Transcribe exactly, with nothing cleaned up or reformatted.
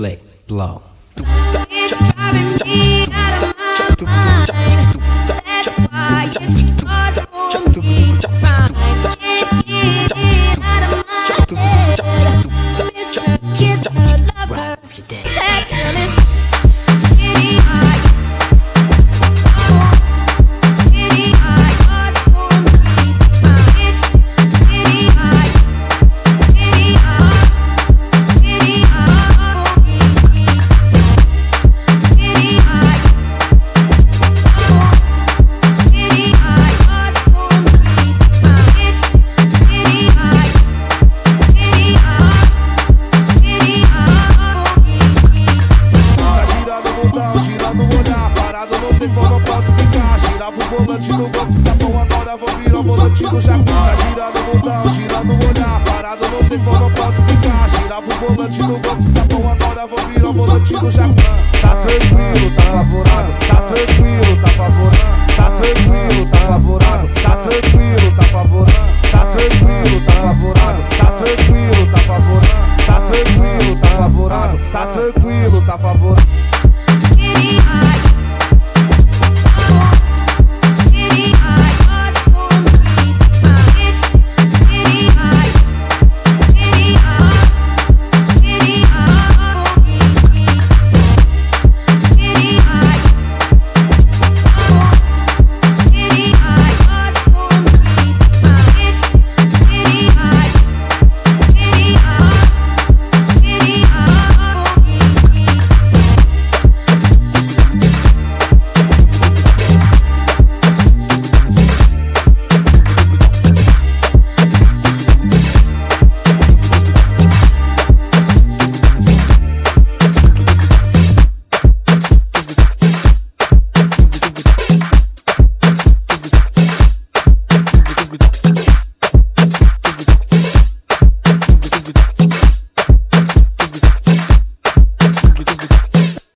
Slick, blow. Girando o olhar, parado no tempo, não posso ficar. Girava o volante no golfe, sapão, agora vou virar o volante do Japão. Tá girando o bundão, girando o olhar, parado no tempo, não posso ficar. Girava o volante no golfe, sapão, agora vou virar o volante do Japão. Tá tranquilo, tá favorável, tá tranquilo, tá favorável, tá tranquilo, tá favorável, tá tranquilo, tá